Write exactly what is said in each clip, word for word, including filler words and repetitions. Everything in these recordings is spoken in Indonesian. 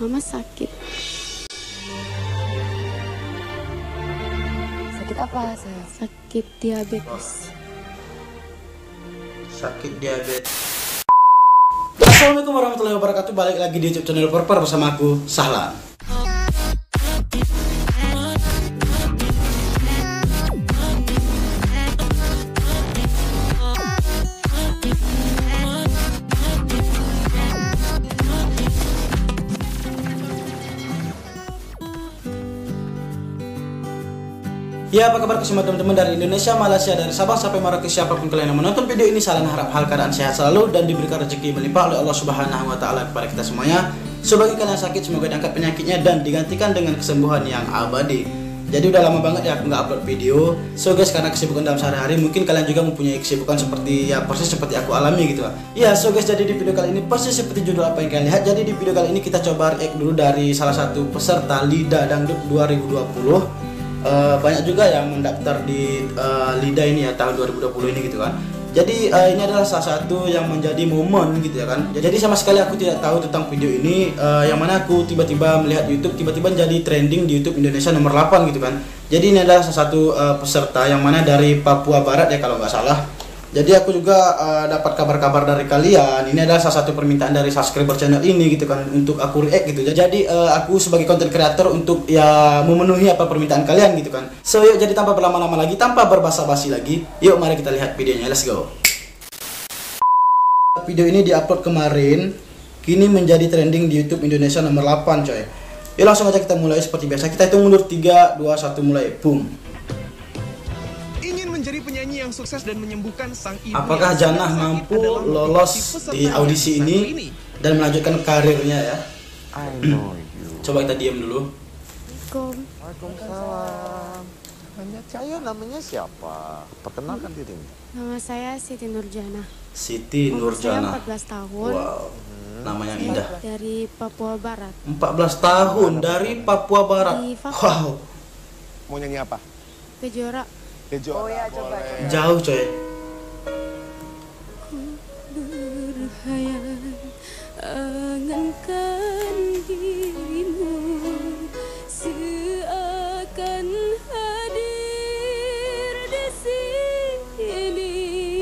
Mama sakit. Sakit apa, sayang? Sakit diabetes. Sakit diabetes. Assalamualaikum warahmatullahi wabarakatuh. Balik lagi di YouTube channel Perper bersama aku, Sahlan. Ya, apa kabar semua teman-teman dari Indonesia, Malaysia, dari Sabang sampai Merauke, siapapun kalian yang menonton video ini, Sahlan harap hal keadaan sehat selalu dan diberikan rezeki melimpah oleh Allah Subhanahu wa taala kepada kita semuanya. Sebagai kalian sakit, semoga diangkat penyakitnya dan digantikan dengan kesembuhan yang abadi. Jadi udah lama banget ya aku nggak upload video. So guys, karena kesibukan dalam sehari-hari, mungkin kalian juga mempunyai kesibukan seperti ya persis seperti aku alami gitu lah. Ya, so guys, jadi di video kali ini persis seperti judul apa yang kalian lihat. Jadi di video kali ini kita coba react dulu dari salah satu peserta Lida Dangdut dua ribu dua puluh. Uh, banyak juga yang mendaftar di uh, Lida ini ya tahun dua ribu dua puluh ini gitu kan. Jadi uh, ini adalah salah satu yang menjadi momen gitu ya kan. Jadi sama sekali aku tidak tahu tentang video ini, uh, yang mana aku tiba-tiba melihat YouTube, tiba-tiba jadi trending di YouTube Indonesia nomor delapan gitu kan. Jadi ini adalah salah satu uh, peserta yang mana dari Papua Barat ya kalau nggak salah. Jadi aku juga uh, dapat kabar-kabar dari kalian. Ini adalah salah satu permintaan dari subscriber channel ini gitu kan, untuk aku react gitu. Jadi uh, aku sebagai content creator untuk ya memenuhi apa permintaan kalian gitu kan. So yuk, jadi tanpa berlama-lama lagi, tanpa berbasa-basi lagi, yuk mari kita lihat videonya. Let's go. Video ini diupload kemarin, kini menjadi trending di YouTube Indonesia nomor delapan coy. Yuk langsung aja kita mulai seperti biasa. Kita hitung mundur tiga, dua, satu, mulai. Boom. Menjadi penyanyi yang sukses dan menyembuhkan sang ibu. Apakah Janah mampu lolos di audisi ini dan melanjutkan karirnya ya? I know you. Coba kita diam dulu. Assalamualaikum. Waalaikumsalam. Namanya saya, namanya siapa? Perkenalkan dirimu. Nama saya Siti Nurjana. Siti Umur saya Nurjana. empat belas tahun. Wow, nama yang indah. Dari Papua Barat. empat belas tahun dari Papua Barat. Di Papua. Wow, Mau nyanyi apa? Kejora. Kejora. Oh ya, coba, coba. jauh coy. Ku berhayal angankan dirimu, seakan hadir di sini,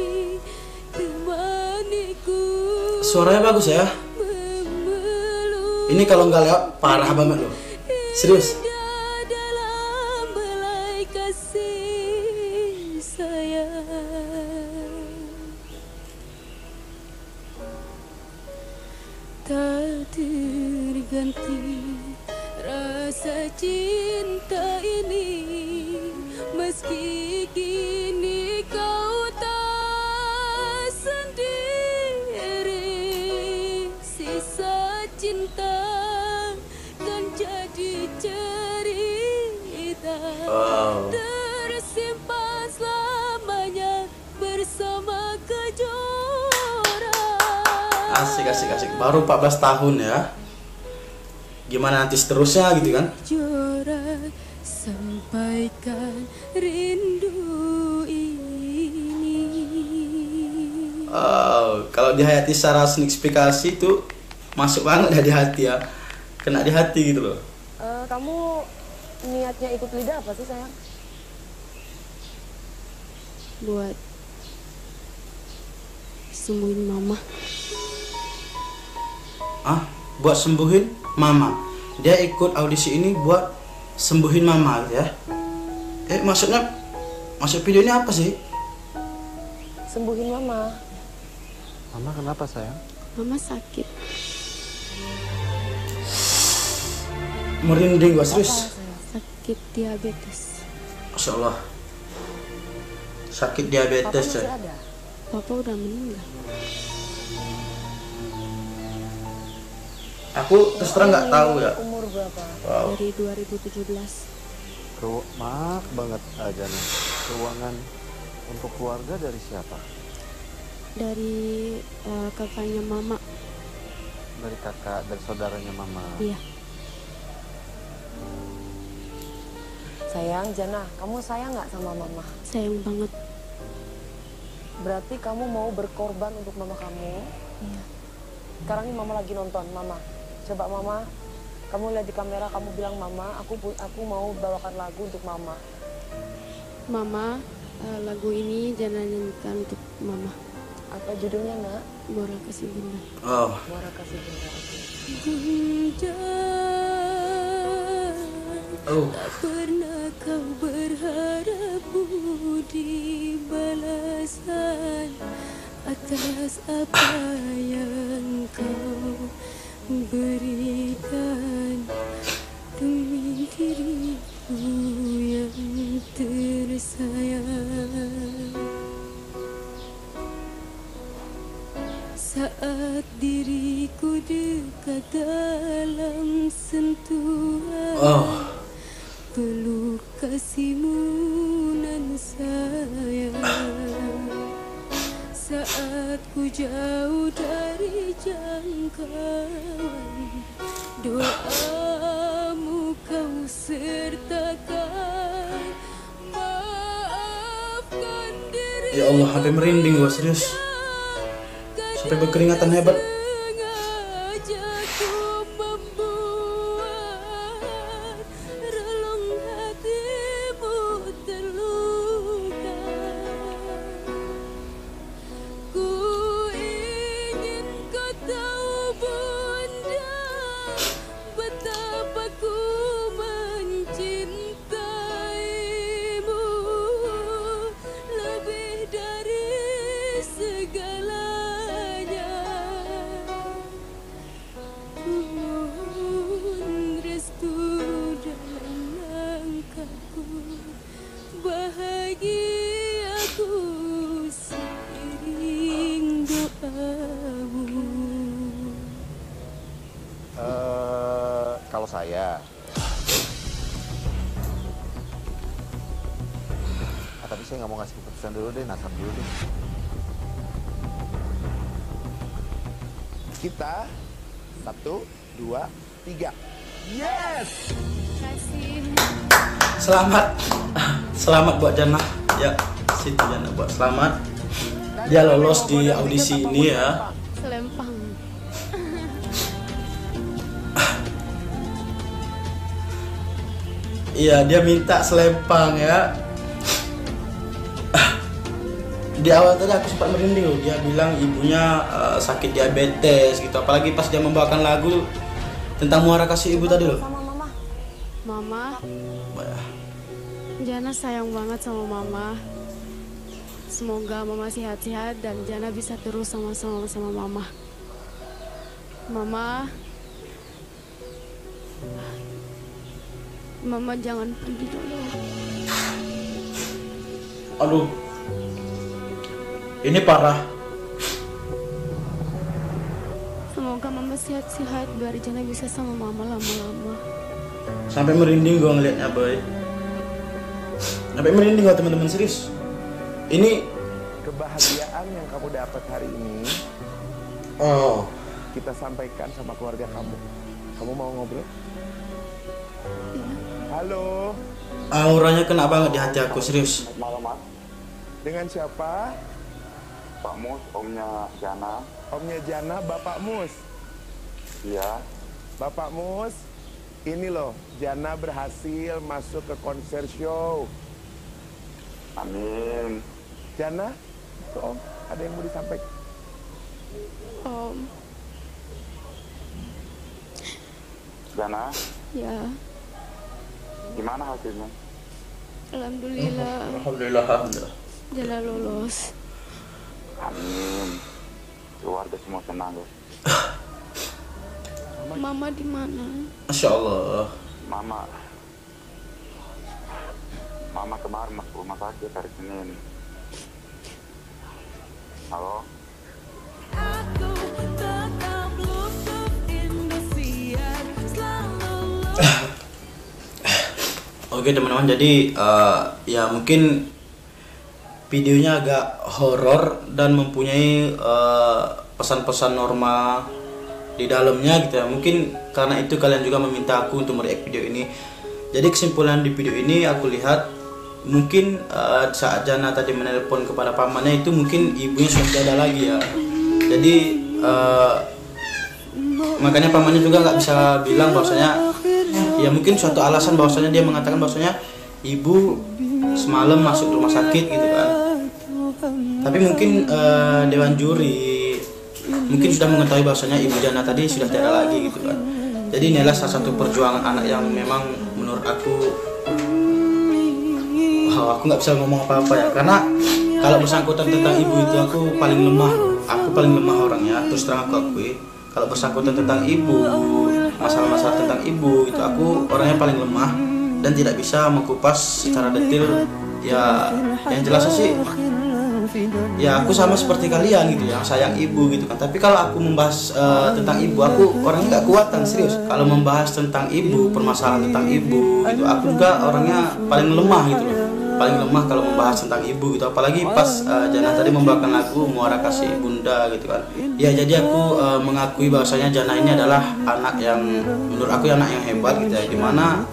temaniku. Suaranya bagus ya. Memeluk Ini kalau nggak lewat parah banget loh. Serius. dalam belai kasih sayang, tak terganti rasa cinta ini, meski kini kau tak sendiri. Sisa cinta kan jadi cerita, Wow. tersimpan selamanya bersama Kejora. Asik asik asik. Baru empat belas tahun ya. Gimana nanti seterusnya gitu kan? Kejora, sampaikan rindu ini. Wow, kalau dihayati secara sniksplikasi itu masuk banget ya di hati ya. Kena di hati gitu loh. Eh, kamu niatnya ikut Lida apa sih, sayang? Buat sembuhin mama. Ah, buat sembuhin mama. Dia ikut audisi ini buat sembuhin mama gitu ya. Eh, maksudnya maksud video ini apa sih? Sembuhin mama. Mama kenapa sayang? Mama sakit. Merinding gua serius. Sakit diabetes. Masya Allah. Sakit Papa diabetes masih coy. ada? Papa udah meninggal. Aku terus terang nggak tahu ya. Umur berapa? Wow. Dari dua ribu tujuh belas. Ru maaf banget aja nih. Keuangan untuk keluarga dari siapa? Dari eh, kakaknya mama. Dari kakak, dari saudaranya mama. Iya. Sayang, Jana, kamu sayang nggak sama mama? Sayang banget. Berarti kamu mau berkorban untuk mama kamu? Iya. Sekarang ini mama lagi nonton, mama. Coba mama Kamu lihat di kamera, kamu bilang mama, aku aku mau bawakan lagu untuk mama. Mama, uh, lagu ini jangan nyanyikan untuk mama. Apa judulnya, Nak? Muara Kasih Bunda. Oh. Muara Kasih Bunda. Bunda, Oh. tak pernah kau berharap budi balasan atas apa yang kau berikan demi diriku yang tersayang. Saat diriku dekat dalam sentuhan, Oh. peluk kasihmu nan sayang. Saat ku jauh dari jangkauan, doamu kau sertakan. Maafkan diri. Ya Allah, sampai merinding gua, serius. Sampai berkeringatan hebat. Sengaja ku membuat relung hatimu terluka. Ku ingin kau tahu Bunda, betapa ku mencintaimu lebih dari segalanya. Mohon restu dalam langkahku, bahagiaku seiring doamu. Eh, kalau saya, ah, tapi saya nggak mau ngasih keputusan dulu deh, natap dulu deh. Kita satu, dua, tiga. Yes! Selamat. Selamat buat Jannah. Ya, situ Jannah buat selamat. Dia lolos di audisi ini ya. Selempang. Iya, dia minta selempang ya. Di awal tadi aku sempat merinding loh. Dia bilang ibunya uh, sakit diabetes gitu. Apalagi pas dia membawakan lagu tentang Muara Kasih Ibu tadi loh. Sama mama. Mama, Wah, Jana sayang banget sama mama. Semoga mama sehat-sehat dan Jana bisa terus sama-sama sama mama. Mama, mama jangan pergi dulu. aduh. Ini parah. Semoga mama sehat-sehat biar Jana bisa sama mama lama-lama. Sampai merinding gua ngelihatnya, boy. Sampai merinding gua, teman-teman, serius. Ini Kebahagiaan yang kamu dapat hari ini, oh, kita sampaikan sama keluarga kamu. Kamu mau ngobrol? Halo, auranya kena banget di hati aku, serius. Malam, Mas. dengan siapa? Pak Mus, omnya Jana. Omnya Jana, Bapak Mus. Iya. Bapak Mus, ini loh, Jana berhasil masuk ke konser show. Amin. Jana, tuh Om, ada yang mau disampaikan? Om, Jana, ya, gimana hasilnya? alhamdulillah Alhamdulillah, alhamdulillah. Jana lolos. Amin. Keluarga semua senang, guys. Mama di mana? Masya Allah. Mama. Mama kemarin masuk rumah sakit hari Senin. Halo? Aku tetap luput Indosiar selalu. Oke teman-teman, jadi uh, ya mungkin videonya agak horor dan mempunyai uh, pesan-pesan norma di dalamnya gitu ya. Mungkin karena itu kalian juga meminta aku untuk mereact video ini. Jadi kesimpulan di video ini aku lihat mungkin uh, saat Jana tadi menelpon kepada pamannya itu mungkin ibunya sudah tidak ada lagi ya. Jadi uh, Makanya pamannya juga nggak bisa bilang bahwasanya ya mungkin suatu alasan bahwasanya dia mengatakan bahwasanya ibu semalam masuk rumah sakit gitu kan. Tapi mungkin uh, dewan juri mungkin sudah mengetahui bahwasanya ibu Jana tadi sudah tiada lagi gitu kan. Jadi inilah salah satu perjuangan anak yang memang menurut aku wow, aku nggak bisa ngomong apa-apa ya, karena kalau bersangkutan tentang ibu itu aku paling lemah, aku paling lemah orangnya, terus terang aku akui. Kalau bersangkutan tentang ibu, masalah-masalah tentang ibu itu aku orangnya paling lemah dan tidak bisa mengupas secara detail. Ya yang jelas sih ya aku sama seperti kalian gitu ya, sayang ibu gitu kan. Tapi kalau aku membahas uh, tentang ibu, aku orangnya nggak kuatan, serius. Kalau membahas tentang ibu, permasalahan tentang ibu gitu, aku juga orangnya paling lemah gitu loh, paling lemah kalau membahas tentang ibu gitu. Apalagi pas uh, Jana tadi membawakan lagu Muara Kasih Bunda gitu kan. Ya jadi aku uh, mengakui bahwasanya Jana ini adalah anak yang menurut aku anak yang hebat gitu ya, dimana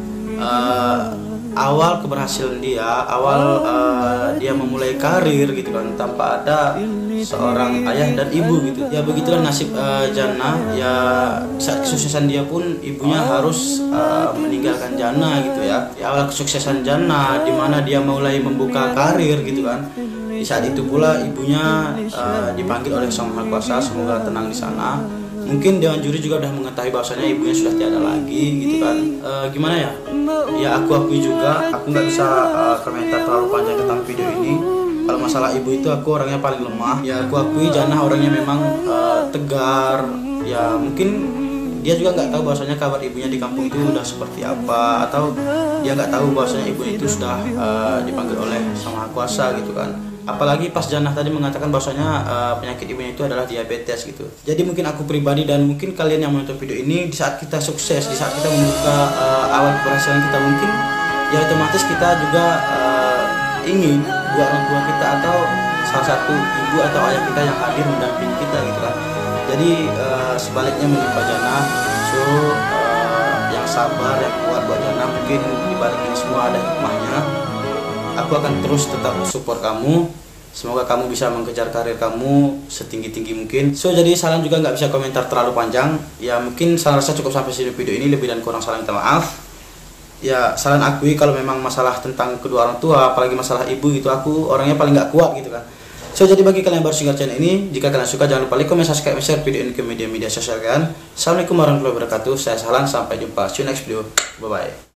uh, awal keberhasilan dia, awal uh, dia memulai karir gitu kan tanpa ada seorang ayah dan ibu gitu. Ya begitulah nasib uh, Jana. Ya saat kesuksesan dia pun ibunya harus uh, meninggalkan Jana gitu ya. Ya awal kesuksesan Jana dimana dia mulai membuka karir gitu kan. Di saat itu pula ibunya uh, dipanggil oleh Sang Maha Kuasa, semoga tenang di sana. Mungkin dewan juri juga udah mengetahui bahwasanya ibunya sudah tiada lagi gitu kan. E, gimana ya? Ya aku akui juga, aku nggak bisa uh, komentar terlalu panjang tentang video ini. Kalau masalah ibu itu aku orangnya paling lemah. Ya aku akui Jana orangnya memang uh, tegar. Ya mungkin dia juga nggak tahu bahwasanya kabar ibunya di kampung itu udah seperti apa, atau dia nggak tahu bahwasanya ibunya itu sudah uh, dipanggil oleh Sang Maha Kuasa gitu kan. Apalagi pas Jana tadi mengatakan bahwasanya uh, penyakit ibunya itu adalah diabetes gitu. Jadi mungkin aku pribadi dan mungkin kalian yang menonton video ini, di saat kita sukses, di saat kita membuka uh, awal keberhasilan kita, mungkin ya otomatis kita juga uh, ingin dua orang tua kita atau salah satu ibu atau ayah kita yang hadir mendampingi kita gitu kan. Jadi uh, sebaliknya menimpa Jana. So uh, yang sabar, yang kuat buat Jana. Mungkin dibalik ini semua ada hikmahnya. Aku akan terus tetap support kamu. Semoga kamu bisa mengejar karir kamu setinggi-tinggi mungkin. So jadi saran juga nggak bisa komentar terlalu panjang. Ya mungkin saran rasa cukup sampai sini video ini. Lebih dan kurang salah minta maaf. Ya saran akui kalau memang masalah tentang kedua orang tua, apalagi masalah ibu itu, aku orangnya paling nggak kuat gitu kan. So jadi bagi kalian yang baru singgah channel ini, jika kalian suka jangan lupa like, comment, subscribe, share video ini ke media-media sosial kalian. Assalamualaikum warahmatullahi wabarakatuh. Saya Sahlan, sampai jumpa. See you next video. Bye bye.